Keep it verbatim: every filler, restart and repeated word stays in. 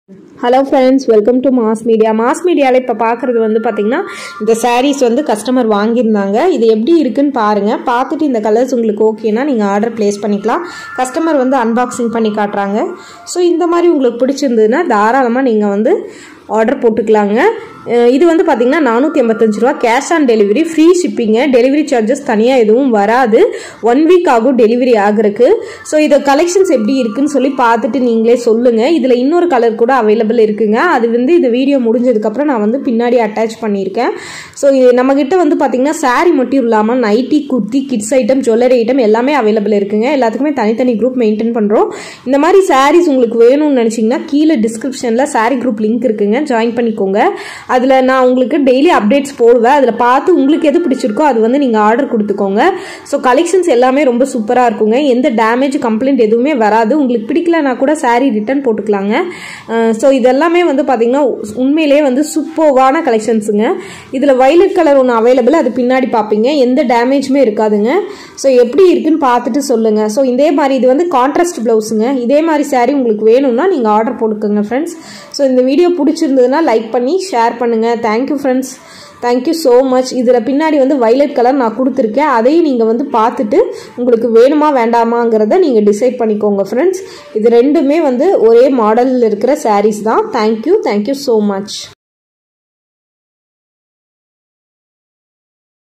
Hello friends, welcome to Mass Media. Mass Media ல இப்ப பார்க்கிறது வந்து பாத்தீங்கன்னா இந்த sarees வந்து கஸ்டமர் வாங்கிருந்தாங்க. இது எப்படி இருக்குன்னு பாருங்க. பார்த்துட்டு இந்த கலர்ஸ் உங்களுக்கு ஓகேனா நீங்க ஆர்டர் பிளேஸ் பண்ணிக்கலாம். கஸ்டமர் வந்து அன்பாக்சிங் பண்ணி காட்றாங்க. சோ இந்த மாதிரி உங்களுக்கு பிடிச்சிருந்ததுனா தாராளமா நீங்க வந்து ஆர்டர் போட்டுக்கலாங்க. இது வந்து பாத்தீங்கன்னா நானூற்று எண்பத்தைந்து ரூபாய் cash on delivery free shipping delivery charges தனியா எதுவும் வராது one வீக் ஆகும் டெலிவரி ஆகிறதுக்கு சோ இத கலெக்ஷன்ஸ் எப்படி இருக்குன்னு சொல்லி பார்த்துட்டு நீங்களே சொல்லுங்க இதுல இன்னொரு கலர் கூட அவேilable இருக்குங்க அது வந்து இந்த வீடியோ முடிஞ்சதுக்கு அப்புறம் நான் வந்து பின்னாடி அட்டாச் பண்ணிருக்கேன் சோ நம்ம கிட்ட வந்து பாத்தீங்கன்னா saree மட்டும் இல்லாம nightie kurti kids item jewellery item எல்லாமே அவேilable இருக்குங்க எல்லாத்துக்குமே தனித்தனி குரூப் மெயின்டெய்ன் பண்றோம் இந்த மாதிரி sarees உங்களுக்கு வேணும்னு நினைச்சீங்கன்னா கீழ டிஸ்கிரிப்ஷன்ல saree group லிங்க் இருக்குங்க ஜாயின் பண்ணிக்கோங்க அதுல நான் உங்களுக்கு டெய்லி அப்டேட்ஸ் போடுவேன் அதுல பார்த்து உங்களுக்கு எது பிடிச்சிருக்கோ அது வந்து நீங்க ஆர்டர் கொடுத்துக்கோங்க சோ கலெக்ஷன்ஸ் எல்லாமே ரொம்ப சூப்பரா இருக்குங்க எந்த டேமேஜ் கம்ப்ளைண்ட் எதுவுமே வராது உங்களுக்கு பிடிக்கலனா கூட saree ரிட்டர்ன் போட்டுக்கலாங்க சோ இதெல்லாம் வந்து பாத்தீங்கன்னா உண்மையிலேயே வந்து சூப்பர்வான கலெக்ஷன்ஸ்ங்க இதுல வயலட் கலர் ஒன்னு அவேilable அது பின்னாடி பாப்பீங்க எந்த டேமேஜ்மே இருக்காதுங்க சோ எப்படி இருக்குன்னு பார்த்துட்டு சொல்லுங்க சோ இதே மாதிரி இது வந்து கான்ட்ராஸ்ட் ப்ளவுஸ்ங்க இதே மாதிரி saree உங்களுக்கு வேணும்னா நீங்க ஆர்டர் போட்டுக்கோங்க फ्रेंड्स சோ இந்த வீடியோ பிடிச்சிருந்ததுனா லைக் பண்ணி ஷேர் பண்ணுங்க Thank you friends Thank you so much இதுல பின்னாடி வந்து violet கலர் நான் கொடுத்திருக்கேன் அதையும் நீங்க வந்து பார்த்துட்டு உங்களுக்கு வேணுமா வேண்டாமாங்கறத நீங்க டிசைட் பண்ணிக்கோங்க friends இது ரெண்டுமே வந்து ஒரே மாடல்ல இருக்கிற sarees தான் Thank you Thank you so much